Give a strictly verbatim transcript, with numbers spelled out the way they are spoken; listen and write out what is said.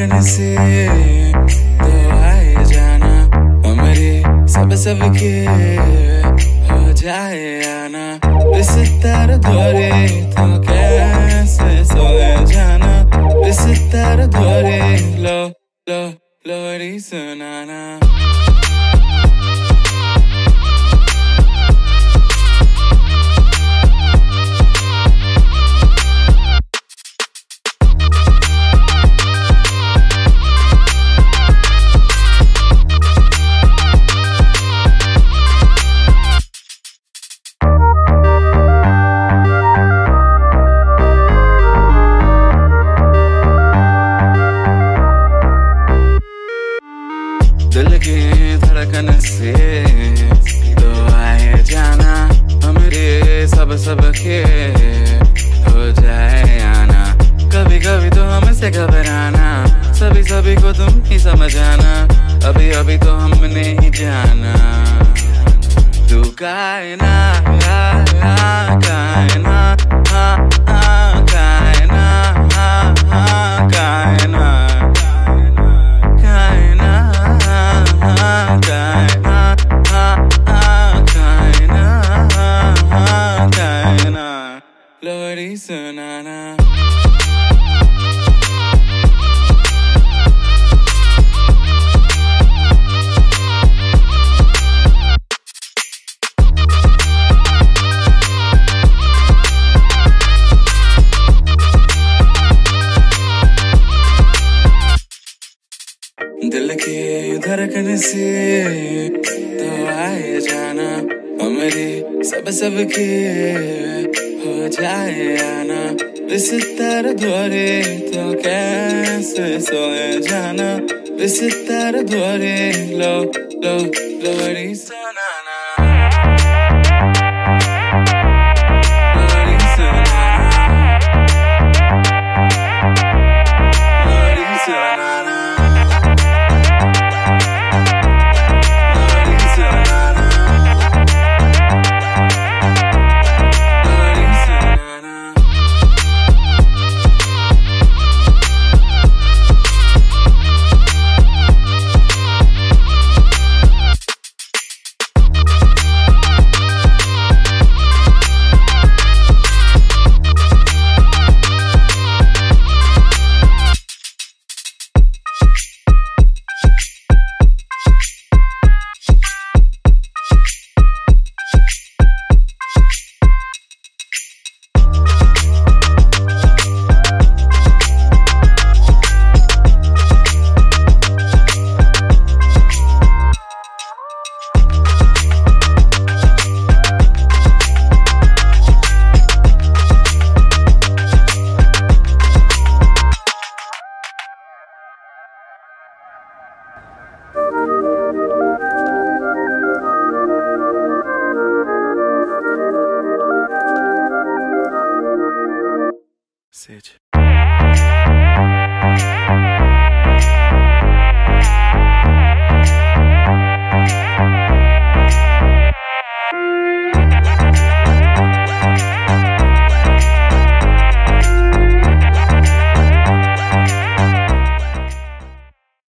धड़कन से तो आए जाना, हमारे सब सब के हो जाए आना। इस तरह दौरे तो कैसे सोए जाना, इस तरह दौरे लो लो लोरी सुनाना। दिल की धड़कन से तो आए जाना, हमरे सब सब के हो जाए आना। कभी कभी तो हमसे घबराना, सभी सभी को तुम ही समझाना। अभी अभी तो हमने ही जाना, तू कायना कायना कायना कायना कायना लोरी सुनाना। दिल की धड़कन से तो आए जाना, हमारे सब सब के हो जाए आना। इस तरह दौरे तो कैसे सोए जाना, इस तरह दौरे लो लो लोरी सुनाना। लोरी सुनाना, लोरी सुनाना। Sage.